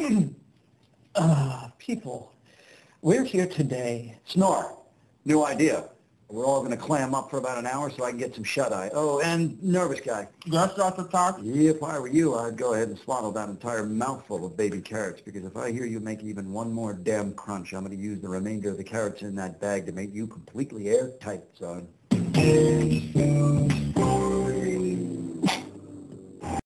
People, we're here today. Snore. New idea. We're all going to clam up for about an hour so I can get some shut-eye. Oh, and nervous guy. Yes, Dr. Cox? If I were you, I'd go ahead and swallow that entire mouthful of baby carrots, because if I hear you make even one more damn crunch, I'm going to use the remainder of the carrots in that bag to make you completely airtight, son.